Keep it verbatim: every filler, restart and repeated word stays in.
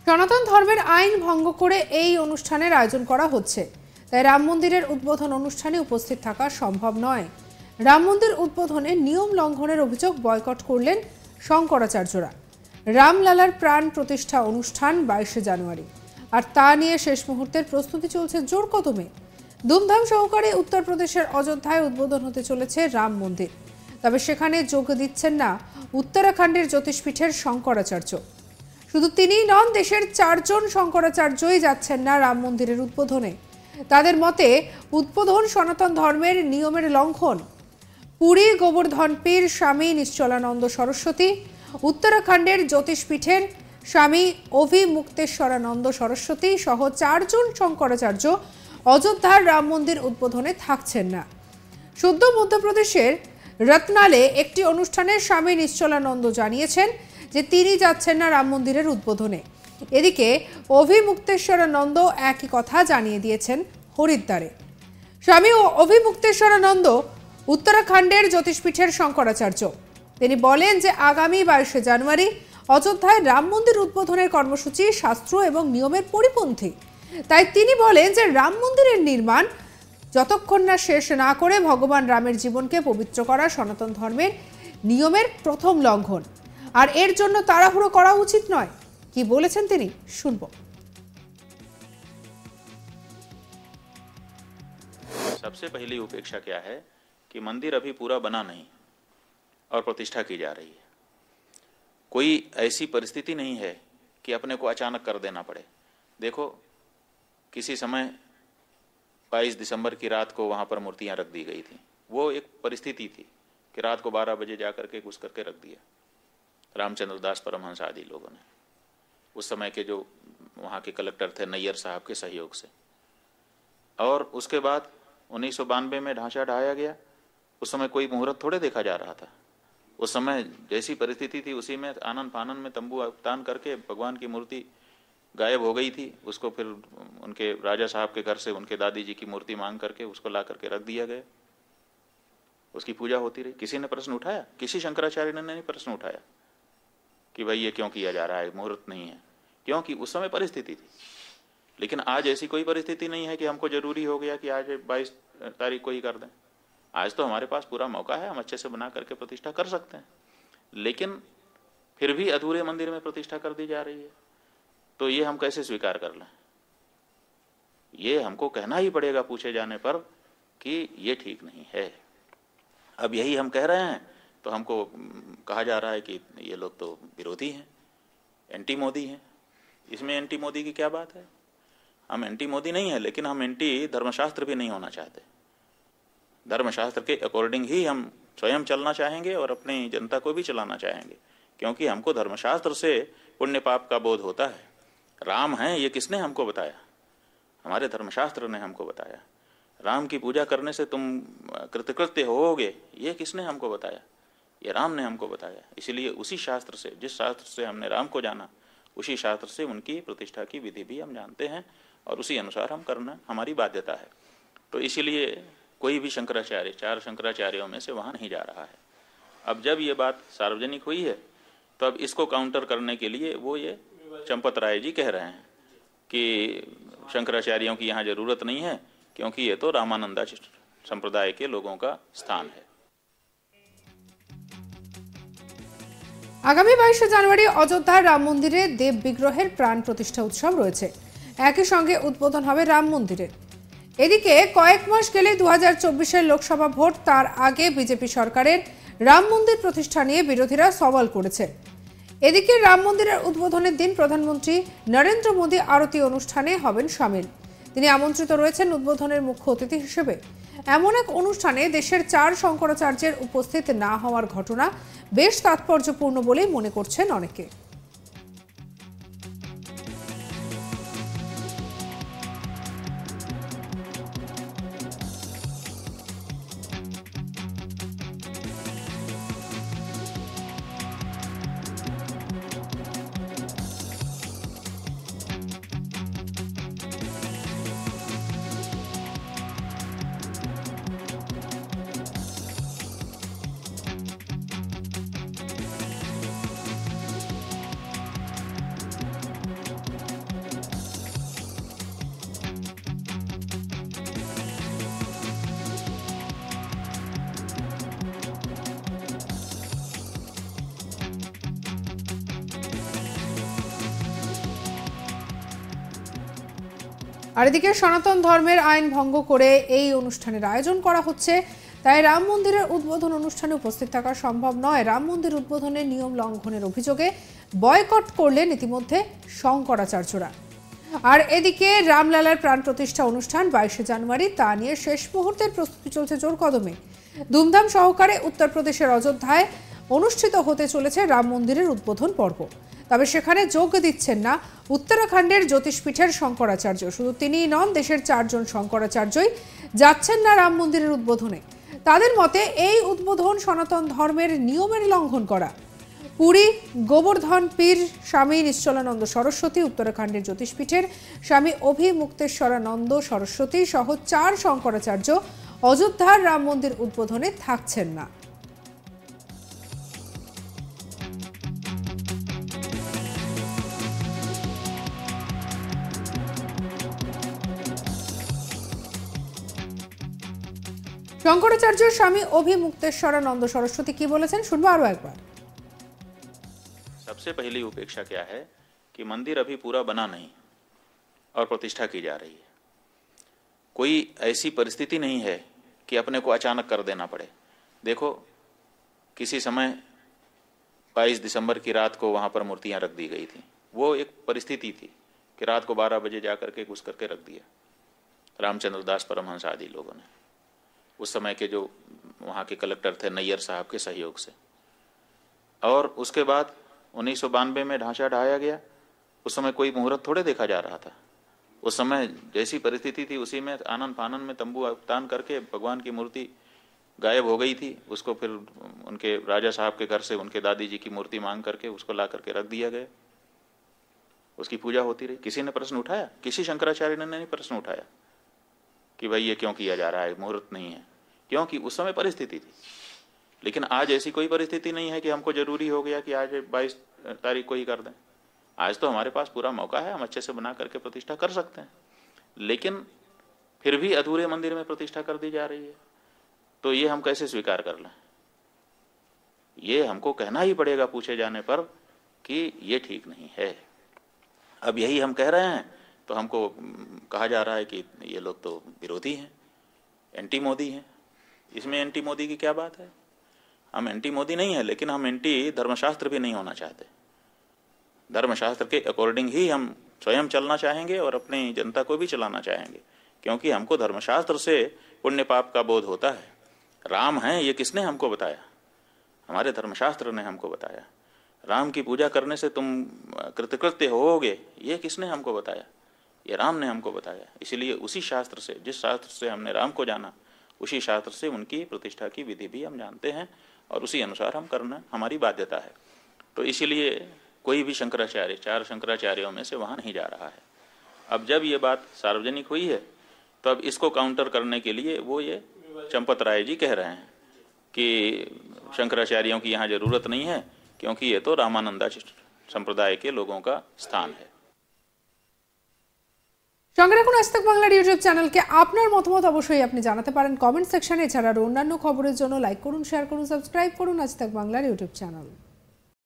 সনাতন ধর্মের আইন ভঙ্গ করে এই অনুষ্ঠানের আয়োজন করা হচ্ছে, তাই রাম মন্দিরের উদ্বোধন অনুষ্ঠানে উপস্থিত থাকা সম্ভব নয়। রাম মন্দির উদ্বোধনে নিয়ম লঙ্ঘনের অভিযোগ বয়কট করলেন শঙ্করাচার্যরা। রামলালার প্রাণ প্রতিষ্ঠা অনুষ্ঠান বাইশে জানুয়ারি, আর তা নিয়ে শেষ মুহূর্তের প্রস্তুতি চলছে জোর কদমে। ধুমধাম সহকারে উত্তরপ্রদেশের অযোধ্যায় উদ্বোধন হতে চলেছে রাম মন্দির, তবে সেখানে যোগ দিচ্ছেন না উত্তরাখণ্ডের জ্যোতিষপীঠের শঙ্করাচার্য। শুধু তিনিই নন, দেশের চারজন শঙ্করাচার্যই যাচ্ছেন না রাম মন্দিরের উদ্বোধনে। তাদের মতে উদ্বোধন সনাতন ধর্মের নিয়মের লঙ্ঘন। পুরী গোবর্ধন পীর স্বামী নিশ্চলানন্দ সরস্বতী, উত্তরাখণ্ডের জ্যোতিষপীঠের স্বামী অভিমুক্তেশ্বরানন্দ সরস্বতী সহ চারজন শঙ্করাচার্য অযোধ্যার রাম মন্দির উদ্বোধনে থাকছেন না। সদ্য মধ্যপ্রদেশের রত্নালে একটি অনুষ্ঠানে স্বামী নিশ্চলানন্দ জানিয়েছেন যে তিনি যাচ্ছেন না রাম মন্দিরের উদ্বোধনে। এদিকে অভিমুক্তেশ্বরানন্দ একই কথা জানিয়ে দিয়েছেন হরিদ্বারে। স্বামী অভিমুক্তেশ্বরানন্দ উত্তরাখণ্ডের জ্যোতিষপীঠের শঙ্করাচার্য। তিনি বলেন যে আগামী বাইশে জানুয়ারি অযোধ্যায় রাম মন্দির উদ্বোধনের কর্মসূচি শাস্ত্র এবং নিয়মের পরিপন্থী। তাই তিনি বলেন যে রাম মন্দিরের নির্মাণ যতক্ষণ না শেষ না করে ভগবান রামের জীবনকে পবিত্র করা সনাতন ধর্মের নিয়মের প্রথম লঙ্ঘন, আর এর জন্য তাড়াহুড়ো করা উচিত নয়। কি বলেছেন তিনি, শুনব। सबसे पहली उपेक्षा क्या है कि मंदिर अभी पूरा बना नहीं और प्रतिष्ठा की जा रही है। कोई ऐसी परिस्थिति नहीं है कि अपने को अचानक कर देना पड़े। देखो, किसी समय बाईस दिसंबर की रात को वहां पर मूर्तियां रख दी गई थी। वो एक परिस्थिति थी कि रात को बारह बजे जाकर के घुस करके रख दिया रामचंद्र दास परमहंस आदि लोगों ने, उस समय के जो वहाँ के कलेक्टर थे नैयर साहब के सहयोग से। और उसके बाद उन्नीस सौ बानवे में ढांचा ढाया गया। उस समय कोई मुहूर्त थोड़े देखा जा रहा था। उस समय जैसी परिस्थिति थी उसी में आनंद फानन में तंबू तान करके भगवान की मूर्ति गायब हो गई थी। उसको फिर उनके राजा साहब के घर से उनके दादी जी की मूर्ति मांग करके उसको ला करके रख दिया गया। उसकी पूजा होती रही। किसी ने प्रश्न उठाया? किसी शंकराचार्य ने नहीं प्रश्न उठाया कि भाई ये क्यों किया जा रहा है, मुहूर्त नहीं है। क्योंकि उस समय परिस्थिति थी। लेकिन आज ऐसी कोई परिस्थिति नहीं है कि हमको जरूरी हो गया कि आज बाईस तारीख को ही कर दें। आज तो हमारे पास पूरा मौका है, हम अच्छे से बना करके प्रतिष्ठा कर सकते हैं। लेकिन फिर भी अधूरे मंदिर में प्रतिष्ठा कर दी जा रही है, तो ये हम कैसे स्वीकार कर लें? ये हमको कहना ही पड़ेगा पूछे जाने पर कि ये ठीक नहीं है। अब यही हम कह रहे हैं तो हमको कहा जा रहा है कि ये लोग तो विरोधी हैं, एंटी मोदी हैं। इसमें एंटी मोदी की क्या बात है? हम एंटी मोदी नहीं है, लेकिन हम एंटी धर्मशास्त्र भी नहीं होना चाहते। धर्मशास्त्र के अकॉर्डिंग ही हम स्वयं चलना चाहेंगे और अपनी जनता को भी चलाना चाहेंगे, क्योंकि हमको धर्मशास्त्र से पुण्य पाप का बोध होता है। राम हैं ये किसने हमको बताया? हमारे धर्मशास्त्र ने हमको बताया। राम की पूजा करने से तुम कृतकृत्य होगे, ये किसने हमको बताया? ये राम ने हमको बताया। इसलिए उसी शास्त्र से, जिस शास्त्र से हमने राम को जाना, उसी शास्त्र से उनकी प्रतिष्ठा की विधि भी हम जानते हैं और उसी अनुसार हम करना हमारी बाध्यता है। तो इसीलिए कोई भी शंकराचार्य, चार शंकराचार्यों में से वहाँ नहीं जा रहा है। अब जब ये बात सार्वजनिक हुई है तो अब इसको काउंटर करने के लिए वो ये चंपत राय जी कह रहे हैं कि शंकराचार्यों की यहाँ जरूरत नहीं है, क्योंकि ये तो रामानंदा संप्रदाय के लोगों का स्थान है। আগামী বাইশে জানুয়ারি অযোধ্যার রাম মন্দিরে দেব বিগ্রহের প্রাণ প্রতিষ্ঠা উৎসব রয়েছে। একই সঙ্গে উদ্বোধন হবে রাম মন্দিরের। এদিকে কয়েক মাস গেলে দু হাজার চব্বিশের লোকসভা ভোট, তার আগে বিজেপি সরকারের রাম মন্দির প্রতিষ্ঠা নিয়ে বিরোধীরা সওয়াল করেছে। এদিকে রাম মন্দিরের উদ্বোধনের দিন প্রধানমন্ত্রী নরেন্দ্র মোদী আরতি অনুষ্ঠানে হবেন সামিল। তিনি আমন্ত্রিত রয়েছেন উদ্বোধনের মুখ্য অতিথি হিসেবে। এমন এক অনুষ্ঠানে দেশের চার শঙ্করাচার্যের উপস্থিত না হওয়ার ঘটনা বেশ তাৎপর্যপূর্ণ বলেই মনে করছেন অনেকে। আর এদিকে সনাতন ধর্মের আইন ভঙ্গ করে এই অনুষ্ঠানের আয়োজন করা হচ্ছে, তাই রাম মন্দিরের উদ্বোধন অনুষ্ঠানে উপস্থিত থাকা সম্ভব নয়। রাম মন্দির উদ্বোধনের নিয়ম লঙ্ঘনের অভিযোগে বয়কট করলেন ইতিমধ্যে শঙ্করাচার্যরা। আর এদিকে রামলালার প্রাণ প্রতিষ্ঠা অনুষ্ঠান বাইশে জানুয়ারি, তা নিয়ে শেষ মুহূর্তের প্রস্তুতি চলছে জোর কদমে। ধুমধাম সহকারে উত্তরপ্রদেশের অযোধ্যায় অনুষ্ঠিত হতে চলেছে রাম মন্দিরের উদ্বোধন পর্ব। তবে সেখানে যোগ দিচ্ছেন না উত্তরাখণ্ডের জ্যোতিষপীঠের শঙ্করাচার্য। শুধু তিনিই নন, দেশের চারজন শঙ্করাচার্যই যাচ্ছেন না রাম মন্দিরের উদ্বোধনে। তাদের মতে এই উদ্বোধন সনাতন ধর্মের নিয়মের লঙ্ঘন করা। পুরী গোবর্ধন পীর স্বামী নিশ্চলানন্দ সরস্বতী, উত্তরাখণ্ডের জ্যোতিষপীঠের স্বামী অভিমুক্তেশ্বরানন্দ সরস্বতী সহ চার শঙ্করাচার্য অযোধ্যার রাম মন্দির উদ্বোধনে থাকছেন না। শঙ্করাচার্য স্বামী অভিমুক্তেশ্বরানন্দ সরস্বতী কি বলেছেন শুনবো আরো একবার। सबसे पहली उपेक्षा क्या है कि मंदिर अभी पूरा बना नहीं और प्रतिष्ठा की जा रही है। कोई ऐसी परिस्थिति नहीं है कि अपने को अचानक कर देना पड़े। देखो, किसी समय बाईस दिसंबर की रात को वहां पर मूर्तियां रख दी गई थी। वो एक परिस्थिति थी कि रात को बारह बजे जाकर के घुस करके रख दिया रामचंद्र दास परमहंस आदि लोगों ने। उस समय के जो वहाँ के कलेक्टर थे नैयर साहब के सहयोग से। और उसके बाद उन्नीस सौ बानवे में ढांचा ढाया गया। उस समय कोई मुहूर्त थोड़े देखा जा रहा था। उस समय जैसी परिस्थिति थी उसी में आनन फानन में तंबू तान करके भगवान की मूर्ति गायब हो गई थी। उसको फिर उनके राजा साहब के घर से उनके दादी जी की मूर्ति मांग करके उसको ला करके रख दिया गया। उसकी पूजा होती रही। किसी ने प्रश्न उठाया? किसी शंकराचार्य ने नहीं प्रश्न उठाया कि भाई ये क्यों किया जा रहा है, मुहूर्त नहीं है। क्योंकि उस समय परिस्थिति थी। लेकिन आज ऐसी कोई परिस्थिति नहीं है कि हमको जरूरी हो गया कि आज बाईस तारीख को ही कर दें। आज तो हमारे पास पूरा मौका है, हम अच्छे से बना करके प्रतिष्ठा कर सकते हैं। लेकिन फिर भी अधूरे मंदिर में प्रतिष्ठा कर दी जा रही है, तो ये हम कैसे स्वीकार कर लें? ये हमको कहना ही पड़ेगा पूछे जाने पर कि ये ठीक नहीं है। अब यही हम कह रहे हैं तो हमको कहा जा रहा है कि ये लोग तो विरोधी हैं, एंटी मोदी हैं। इसमें एंटी मोदी की क्या बात है? हम एंटी मोदी नहीं है, लेकिन हम एंटी धर्मशास्त्र भी नहीं होना चाहते। धर्मशास्त्र के अकॉर्डिंग ही हम स्वयं चलना चाहेंगे और अपनी जनता को भी चलाना चाहेंगे, क्योंकि हमको धर्मशास्त्र से पुण्य पाप का बोध होता है। राम है ये किसने हमको बताया? हमारे धर्मशास्त्र ने हमको बताया। राम की पूजा करने से तुम कृतकृत्य होोगे, ये किसने हमको बताया? ये राम ने हमको बताया। इसलिए उसी शास्त्र से, जिस शास्त्र से हमने राम को जाना, उसी शास्त्र से उनकी प्रतिष्ठा की विधि भी हम जानते हैं और उसी अनुसार हम करना हमारी बाध्यता है। तो इसीलिए कोई भी शंकराचार्य, चार शंकराचार्यों में से वहाँ नहीं जा रहा है। अब जब ये बात सार्वजनिक हुई है तो अब इसको काउंटर करने के लिए वो ये चंपत राय जी कह रहे हैं कि शंकराचार्यों की यहाँ जरूरत नहीं है, क्योंकि ये तो रामानंदा संप्रदाय के लोगों का स्थान है। সঙ্গে রাখুন আজ তাক বাংলার ইউটিউব চ্যানেলকে। আপনার মতামত অবশ্যই আপনি জানাতে পারেন কমেন্ট সেকশনে। এছাড়া অন্যান্য খবরের জন্য লাইক করুন, শেয়ার করুন, সাবস্ক্রাইব করুন আজ তাক বাংলার ইউটিউব চ্যানেল।